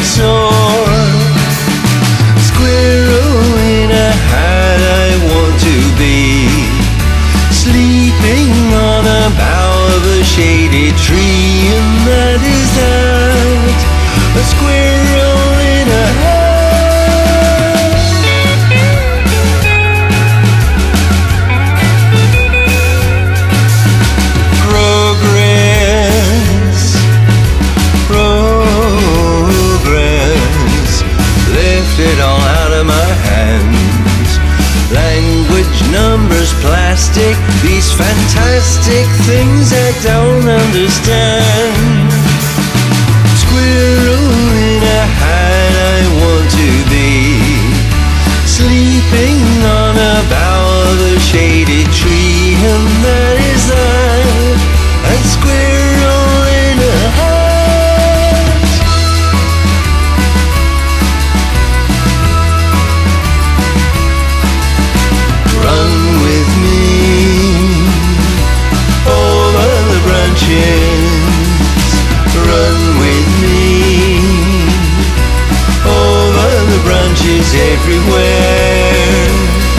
and soar. Squirrel in a hat I want to be, sleeping on a bough of a shady tree, and that is that, a squirrel in a hat. It all out of my hands. Language, numbers, plastic, these fantastic things I don't understand. Squirrel in a hat I want to be, sleeping on a bough of a shady tree, and that is that, a squirrel in a hat. Run with me over the branches everywhere.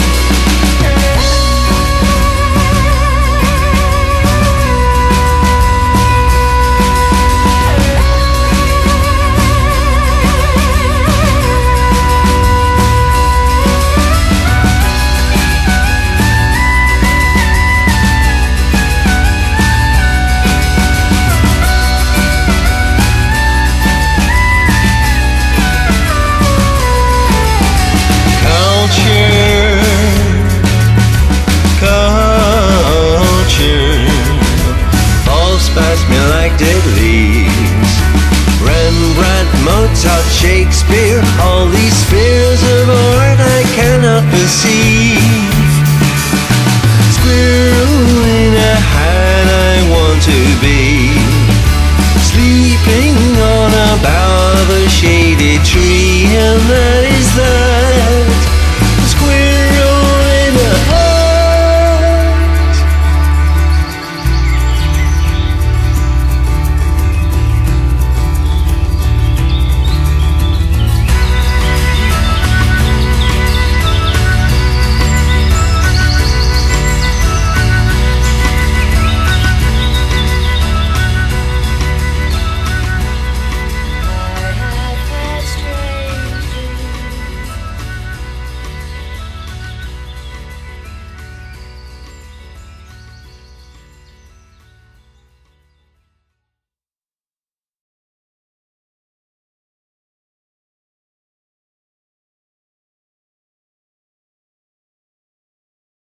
Past me like dead leaves. Rembrandt, Mozart, Shakespeare, all these spheres of art I cannot perceive. Squirrel in a hat I want to be, sleeping on a bough of a shady tree, and that is that.